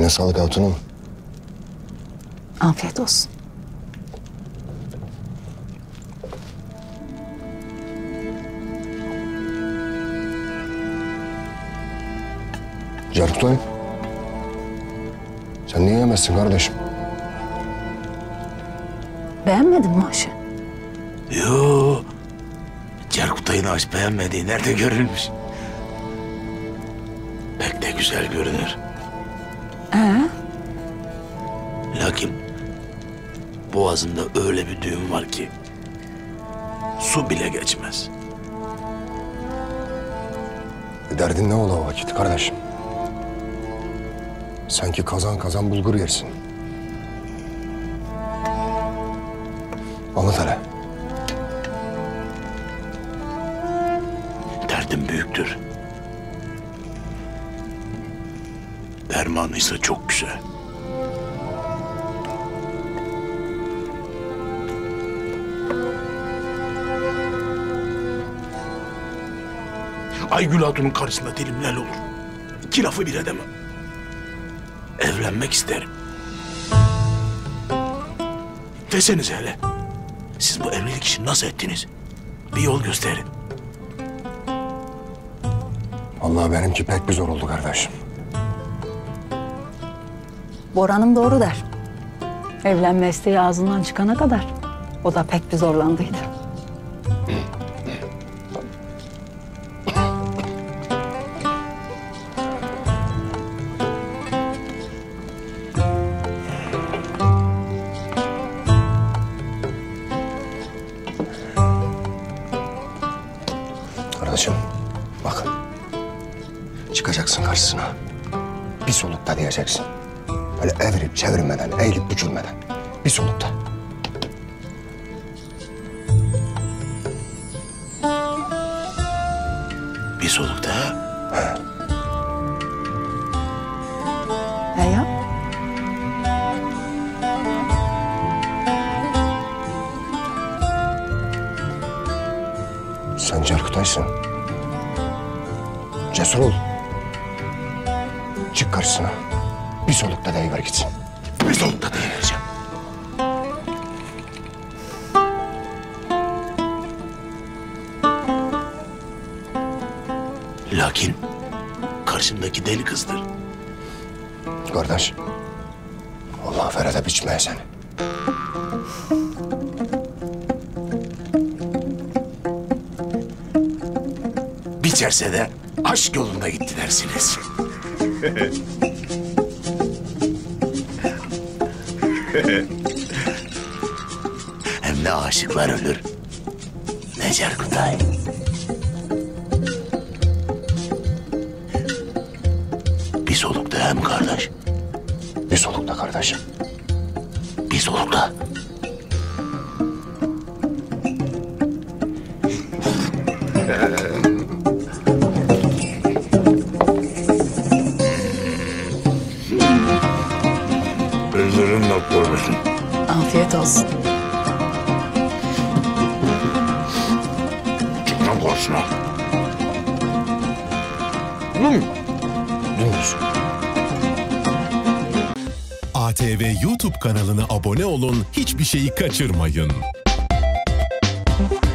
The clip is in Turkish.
Eline sağlık hatunum. Afiyet olsun. Cerkutay. Sen niye yemezsin kardeşim? Beğenmedin mi aşı? Yo. Cerkutay'ın aş beğenmediği nerede görülmüş? Pek de güzel görünür. Lakin boğazımda öyle bir düğüm var ki su bile geçmez. Derdin ne ola vakit kardeşim? Sanki kazan kazan bulgur yersin. Anlat hele. Derdim büyüktür. Dermanı ise çok güzel. Aygül Hatun'un karşısında dilim lal olur. İki lafı bir edemem. Evlenmek isterim. Desenize hele. Siz bu evlilik işini nasıl ettiniz? Bir yol gösterin. Vallahi benimki pek bir zor oldu kardeşim. Boran'ım doğru der. Evlenme isteği ağzından çıkana kadar o da pek bir zorlandıydı. Kardeşim bak. Çıkacaksın karşısına. Bir solukta diyeceksin. Böyle evirip çevirmeden, eğilip bükülmeden. Bir solukta. Bir solukta. Ya? Sen Cerkutay'sın. Cesur ol. Çık karşısına. Bir solukta deyiver gitsin. Bir solukta deyivereceğim. Lakin karşımdaki deli kızdır. Kardeş. Allah ferede biçmeye seni. Biçerse de aşk yolunda gitti dersiniz. Hem ne aşıklar ölür, ne Cerkutay. Bir solukta hem kardeş. Bir solukta kardeşim. Bir solukta. Ellerin doktor olsun. Afiyet olsun. Çıkmam karşına. Dümdüz. ATV YouTube kanalına abone olun, hiçbir şeyi kaçırmayın.